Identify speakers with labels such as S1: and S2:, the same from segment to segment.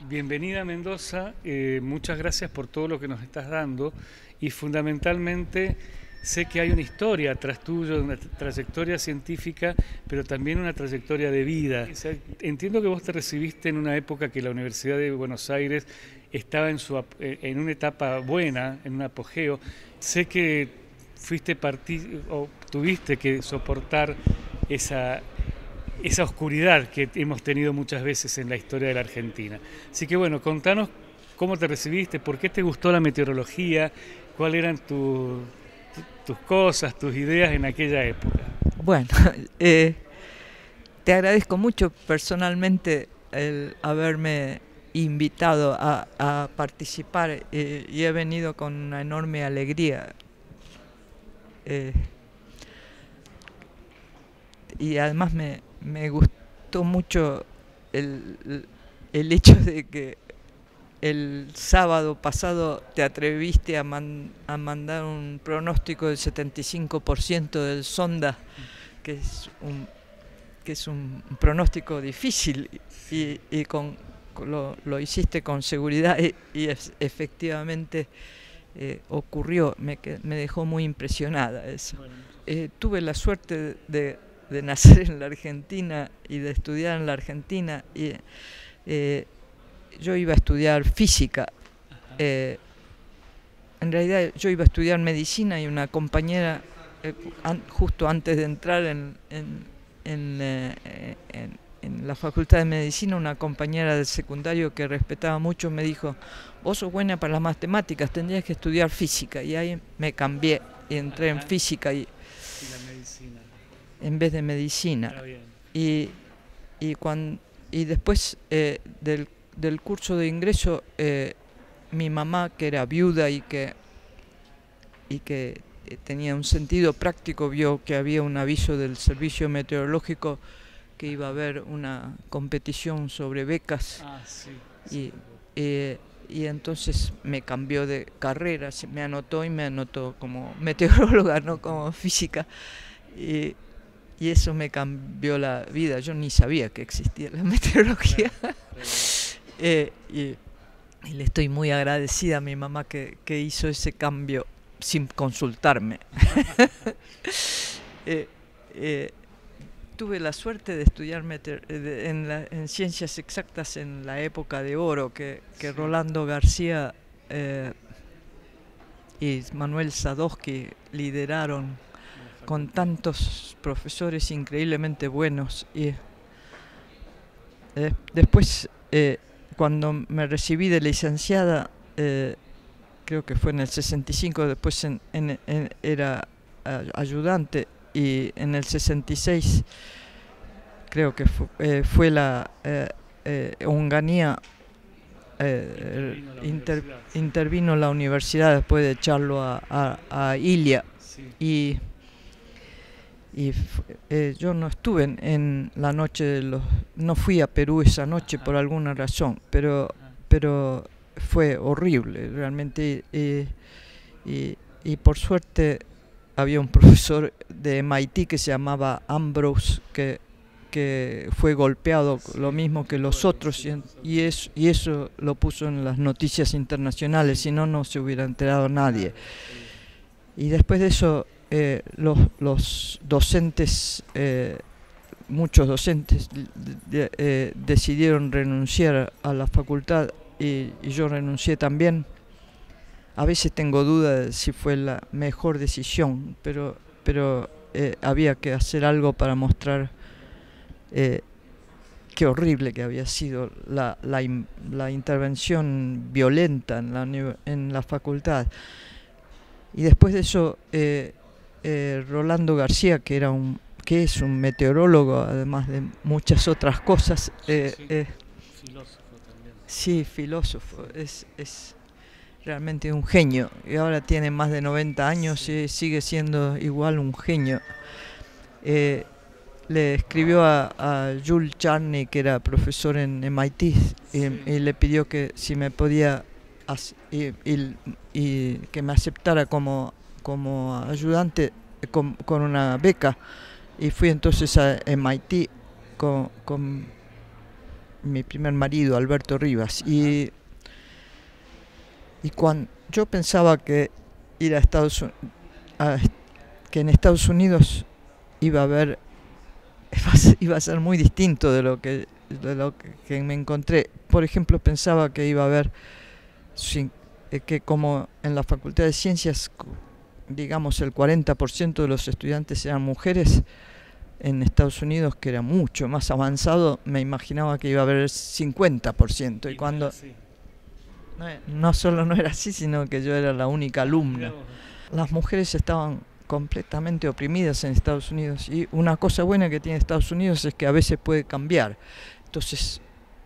S1: Bienvenida a Mendoza, muchas gracias por todo lo que nos estás dando y fundamentalmente sé que hay una historia tras tuyo, una trayectoria científica, pero también una trayectoria de vida. O sea, entiendo que vos te recibiste en una época que la Universidad de Buenos Aires estaba en una etapa buena, en un apogeo. Sé que o tuviste que soportar esa oscuridad que hemos tenido muchas veces en la historia de la Argentina. Así que bueno, contanos cómo te recibiste, por qué te gustó la meteorología, cuáles eran tus cosas, tus ideas en aquella época.
S2: Bueno, te agradezco mucho personalmente el haberme invitado a participar y he venido con una enorme alegría. Eh, y además me gustó mucho el hecho de que el sábado pasado te atreviste a mandar un pronóstico del 75% del Sonda, que es un pronóstico difícil y lo hiciste con seguridad y efectivamente ocurrió. Me dejó muy impresionada eso. Tuve la suerte de nacer en la Argentina y de estudiar en la Argentina y yo iba a estudiar física. En realidad yo iba a estudiar medicina y una compañera, justo antes de entrar en la Facultad de Medicina, una compañera del secundario que respetaba mucho me dijo: vos sos buena para las matemáticas, tendrías que estudiar física. Y ahí me cambié y entré en física y
S1: la medicina
S2: en vez de medicina. Y después del curso de ingreso, mi mamá, que era viuda y que tenía un sentido práctico, vio que había un aviso del servicio meteorológico que iba a haber una competición sobre becas. Y entonces me cambió de carrera, me anotó como meteoróloga, no como física. Y eso me cambió la vida. Yo ni sabía que existía la meteorología. Y le estoy muy agradecida a mi mamá que hizo ese cambio sin consultarme. Tuve la suerte de estudiar en ciencias exactas en la época de oro que Rolando García y Manuel Sadowski lideraron, con tantos profesores increíblemente buenos. Y después, cuando me recibí de licenciada, creo que fue en el 65, después era ayudante, y en el 66 creo que fue la Onganía, intervino la universidad después de echarlo a Ilia. Yo no estuve en la noche no fui a Perú esa noche por alguna razón, pero fue horrible realmente. Y por suerte había un profesor de MIT que se llamaba Ambrose que fue golpeado lo mismo que los otros, y eso lo puso en las noticias internacionales, si no, no se hubiera enterado nadie. Y después de eso los docentes, muchos docentes decidieron renunciar a la facultad y yo renuncié también. A veces tengo dudas de si fue la mejor decisión, pero había que hacer algo para mostrar qué horrible que había sido la intervención violenta en la facultad. Y después de eso, Rolando García, que es un meteorólogo, además de muchas otras cosas,
S1: filósofo también.
S2: Sí, filósofo, es realmente un genio, y ahora tiene más de 90 años y sigue siendo igual un genio. Le escribió a Jules Charny, que era profesor en MIT, y le pidió que si me podía y que me aceptara como ayudante con una beca, y fui entonces a MIT con mi primer marido, Alberto Rivas. Y cuando yo pensaba que ir a Estados Unidos, que en Estados Unidos iba a ser muy distinto de lo que me encontré. Por ejemplo, pensaba que iba a haber, que como en la Facultad de Ciencias, digamos, el 40% de los estudiantes eran mujeres, en Estados Unidos, que era mucho más avanzado, me imaginaba que iba a haber el 50%. Y cuando no solo no era así, sino que yo era la única alumna. Las mujeres estaban completamente oprimidas en Estados Unidos, y una cosa buena que tiene Estados Unidos es que a veces puede cambiar. Entonces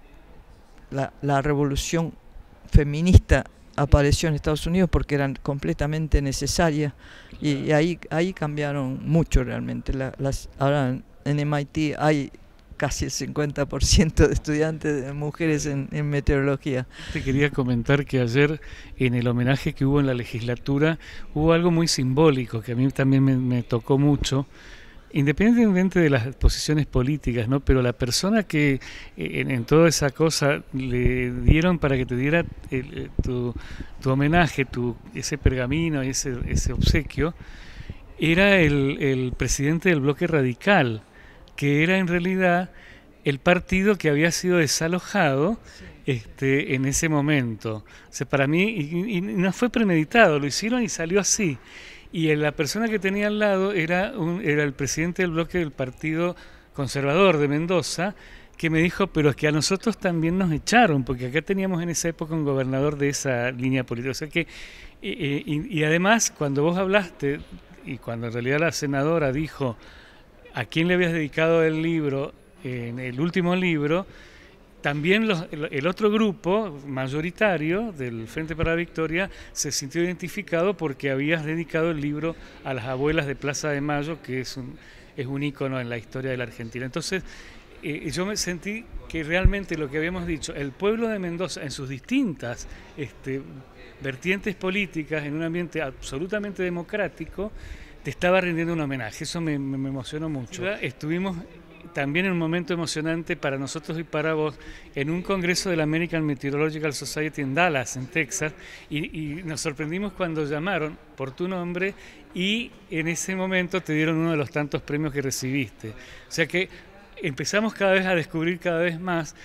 S2: la revolución feminista apareció en Estados Unidos porque era completamente necesaria, y ahí cambiaron mucho realmente. Ahora en MIT hay casi el 50% de estudiantes de mujeres en meteorología.
S1: Te quería comentar que ayer, en el homenaje que hubo en la legislatura, hubo algo muy simbólico que a mí también me tocó mucho, independientemente de las posiciones políticas, ¿no? Pero la persona que en toda esa cosa le dieron para que te diera tu homenaje, ese pergamino, ese obsequio, era el presidente del bloque radical, que era en realidad el partido que había sido desalojado en ese momento. O sea, para mí, y no fue premeditado, lo hicieron y salió así. Y la persona que tenía al lado era el presidente del bloque del Partido Conservador de Mendoza, que me dijo, pero es que a nosotros también nos echaron, porque acá teníamos en esa época un gobernador de esa línea política. O sea que, y además, cuando vos hablaste, y cuando en realidad la senadora dijo a quién le habías dedicado el libro, en el último libro, también el otro grupo mayoritario del Frente para la Victoria se sintió identificado porque habías dedicado el libro a las abuelas de Plaza de Mayo, que es un ícono en la historia de la Argentina. Entonces, yo me sentí que realmente lo que habíamos dicho, el pueblo de Mendoza en sus distintas vertientes políticas, en un ambiente absolutamente democrático, te estaba rindiendo un homenaje. Eso me emocionó mucho. Estuvimos también en un momento emocionante para nosotros y para vos, en un congreso de la American Meteorological Society en Dallas, en Texas, y nos sorprendimos cuando llamaron por tu nombre y en ese momento te dieron uno de los tantos premios que recibiste. O sea que empezamos cada vez a descubrir cada vez más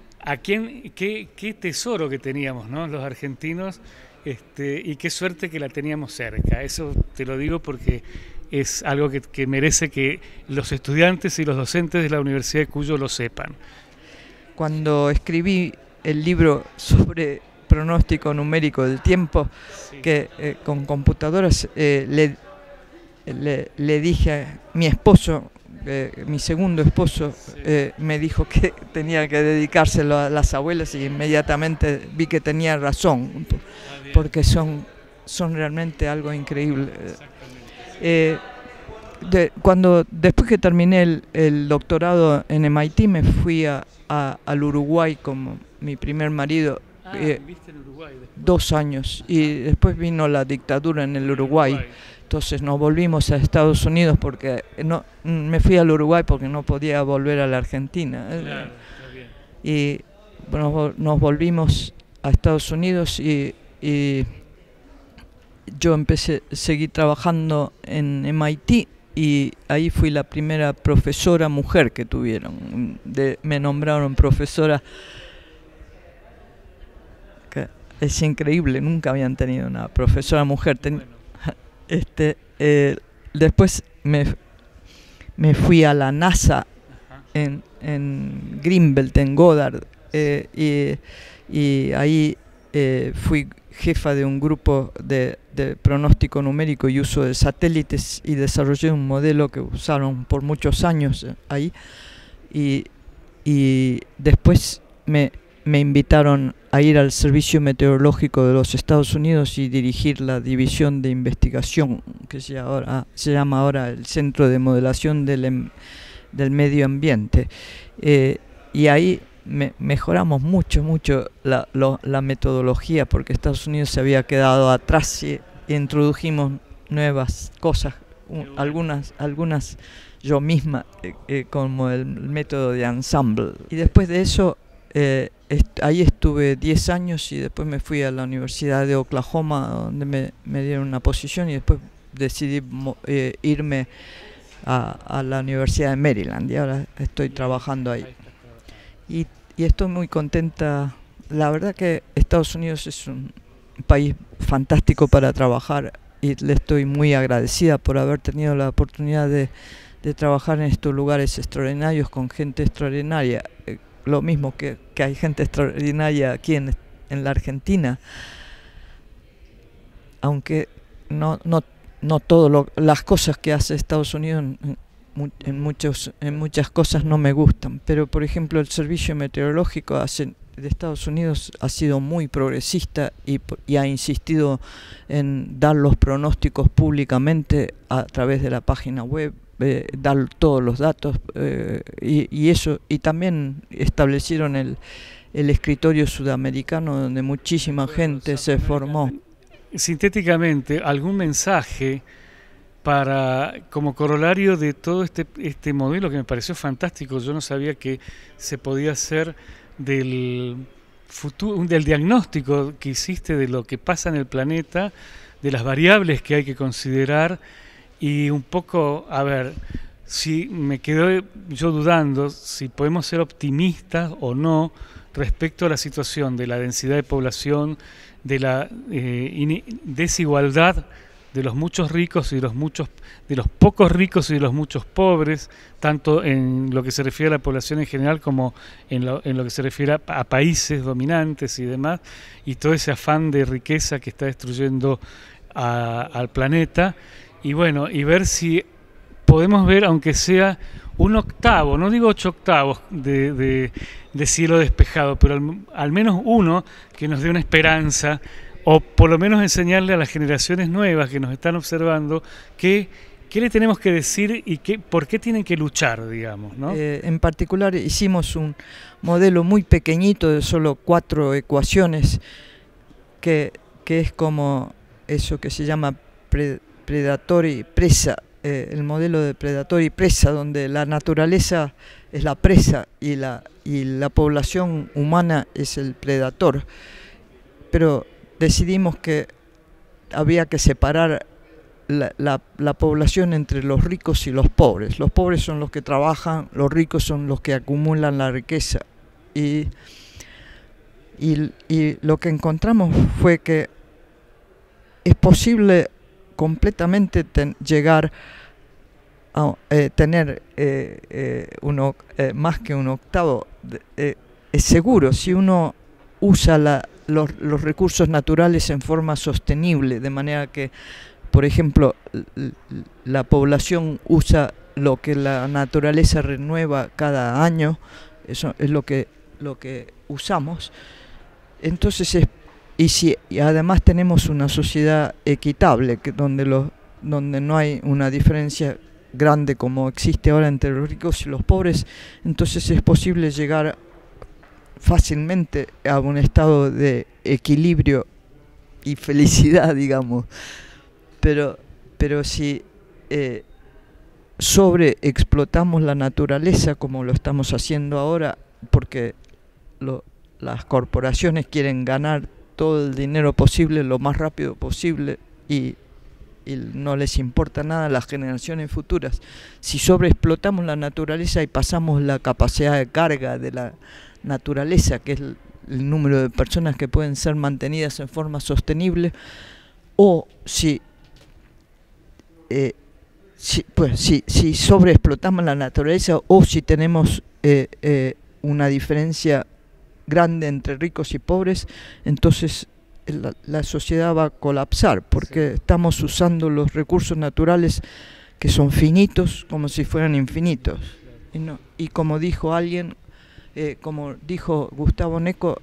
S1: qué tesoro que teníamos, ¿no? Los argentinos, y qué suerte que la teníamos cerca. Eso te lo digo porque es algo que merece que los estudiantes y los docentes de la Universidad de Cuyo lo sepan.
S2: Cuando escribí el libro sobre pronóstico numérico del tiempo, sí, que con computadoras, le dije a mi esposo, mi segundo esposo, sí, me dijo que tenía que dedicárselo a las abuelas, y inmediatamente vi que tenía razón, porque son realmente algo increíble. Después que terminé el doctorado en MIT, me fui al Uruguay con mi primer marido.
S1: ¿Viviste en Uruguay después?
S2: 2 años, y después vino la dictadura en el Uruguay. Entonces nos volvimos a Estados Unidos, porque me fui al Uruguay porque no podía volver a la Argentina.
S1: Claro, está bien.
S2: Y bueno, nos volvimos a Estados Unidos, y yo seguí trabajando en MIT, y ahí fui la primera profesora mujer que tuvieron. Me nombraron profesora, que es increíble, nunca habían tenido una profesora mujer. Después me fui a la NASA en Greenbelt, en Goddard, y ahí fui jefa de un grupo de pronóstico numérico y uso de satélites, y desarrollé un modelo que usaron por muchos años ahí, y después me invitaron a ir al Servicio Meteorológico de los Estados Unidos y dirigir la división de investigación que se llama ahora el Centro de Modelación del Medio Ambiente, y ahí mejoramos mucho la metodología, porque Estados Unidos se había quedado atrás, y introdujimos nuevas cosas, algunas yo misma, como el método de ensemble. Y después de eso Ahí estuve 10 años y después me fui a la Universidad de Oklahoma, donde me dieron una posición, y después decidí irme a la Universidad de Maryland, y ahora estoy trabajando ahí. Y estoy muy contenta. La verdad que Estados Unidos es un país fantástico para trabajar, y le estoy muy agradecida por haber tenido la oportunidad de trabajar en estos lugares extraordinarios con gente extraordinaria. Lo mismo que hay gente extraordinaria aquí en la Argentina, aunque no todas las cosas que hace Estados Unidos en muchas cosas no me gustan, pero por ejemplo el servicio meteorológico de Estados Unidos ha sido muy progresista y ha insistido en dar los pronósticos públicamente a través de la página web, dar todos los datos, y eso, y también establecieron el escritorio sudamericano donde muchísima gente se formó.
S1: Sintéticamente, ¿algún mensaje como corolario de todo este modelo que me pareció fantástico? Yo no sabía que se podía hacer del diagnóstico que hiciste de lo que pasa en el planeta, de las variables que hay que considerar, y un poco, a ver, si me quedo yo dudando si podemos ser optimistas o no respecto a la situación de la densidad de población, de la desigualdad de los muchos ricos y de los pocos ricos y de los muchos pobres, tanto en lo que se refiere a la población en general como en lo que se refiere a países dominantes y demás, y todo ese afán de riqueza que está destruyendo al planeta. Y bueno, y ver si podemos ver, aunque sea un octavo, no digo 8 octavos de cielo despejado, pero al menos uno que nos dé una esperanza, o por lo menos enseñarle a las generaciones nuevas que nos están observando qué le tenemos que decir y por qué tienen que luchar, digamos, ¿no?
S2: En particular hicimos un modelo muy pequeñito de solo 4 ecuaciones, que es como eso que se llama predador y presa, el modelo de predador y presa, donde la naturaleza es la presa y la población humana es el predador. Pero decidimos que había que separar la población entre los ricos y los pobres. Los pobres son los que trabajan, los ricos son los que acumulan la riqueza. Y lo que encontramos fue que es posible completamente llegar a tener más que un octavo. Es seguro si uno usa los recursos naturales en forma sostenible, de manera que, por ejemplo, la población usa lo que la naturaleza renueva cada año. Eso es lo que usamos. Entonces y además tenemos una sociedad equitable, donde no hay una diferencia grande como existe ahora entre los ricos y los pobres, entonces es posible llegar fácilmente a un estado de equilibrio y felicidad, digamos. Pero si sobreexplotamos la naturaleza como lo estamos haciendo ahora, porque las corporaciones quieren ganar todo el dinero posible lo más rápido posible, y no les importa nada a las generaciones futuras. Si sobreexplotamos la naturaleza y pasamos la capacidad de carga de la naturaleza, que es el número de personas que pueden ser mantenidas en forma sostenible, o si sobreexplotamos la naturaleza, o si tenemos una diferencia grande entre ricos y pobres, entonces la sociedad va a colapsar, porque estamos usando los recursos naturales que son finitos como si fueran infinitos. Y como dijo alguien, como dijo Gustavo Neco,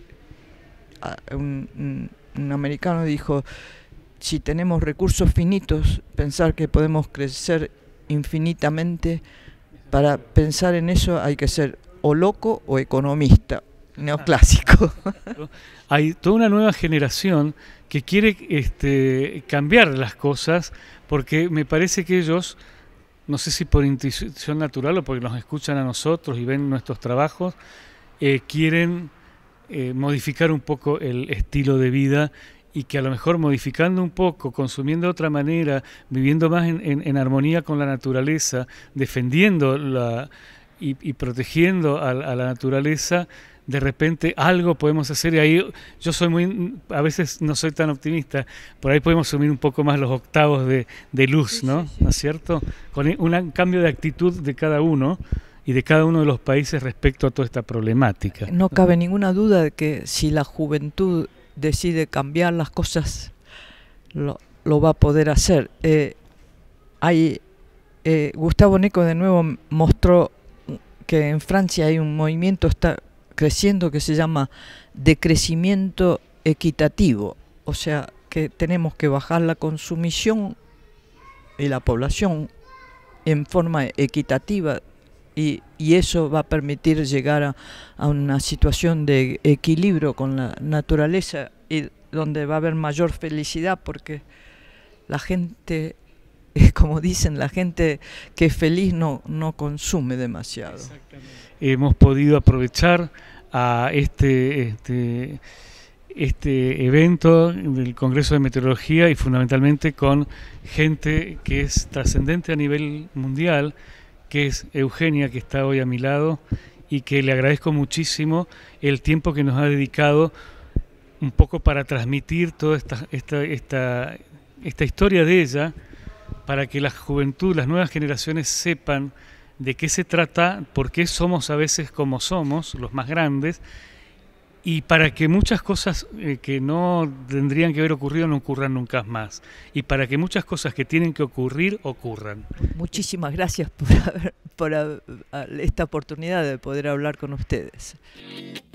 S2: un americano dijo: si tenemos recursos finitos, pensar que podemos crecer infinitamente, para pensar en eso hay que ser o loco o economista neoclásico.
S1: Hay toda una nueva generación que quiere cambiar las cosas, porque me parece que ellos, no sé si por intuición natural o porque nos escuchan a nosotros y ven nuestros trabajos, quieren modificar un poco el estilo de vida y que a lo mejor modificando un poco, consumiendo de otra manera, viviendo más en armonía con la naturaleza, defendiendo y protegiendo a la naturaleza, de repente algo podemos hacer. Y ahí yo soy a veces no soy tan optimista, por ahí podemos asumir un poco más los octavos de luz, ¿no? ¿No es cierto? Con un cambio de actitud de cada uno y de cada uno de los países respecto a toda esta problemática.
S2: No cabe ninguna duda de que si la juventud decide cambiar las cosas, lo va a poder hacer. Gustavo Neco de nuevo mostró que en Francia hay un movimiento está creciendo que se llama decrecimiento equitativo, o sea que tenemos que bajar la consumición y la población en forma equitativa y eso va a permitir llegar a una situación de equilibrio con la naturaleza y donde va a haber mayor felicidad porque la gente, como dicen, la gente que es feliz no consume demasiado.
S1: Hemos podido aprovechar a este evento del Congreso de Meteorología y fundamentalmente con gente que es trascendente a nivel mundial, que es Eugenia, que está hoy a mi lado, y que le agradezco muchísimo el tiempo que nos ha dedicado un poco para transmitir toda esta historia de ella, para que la juventud, las nuevas generaciones sepan de qué se trata, por qué somos a veces como somos, los más grandes, y para que muchas cosas que no tendrían que haber ocurrido no ocurran nunca más, y para que muchas cosas que tienen que ocurrir, ocurran.
S2: Muchísimas gracias por esta oportunidad de poder hablar con ustedes.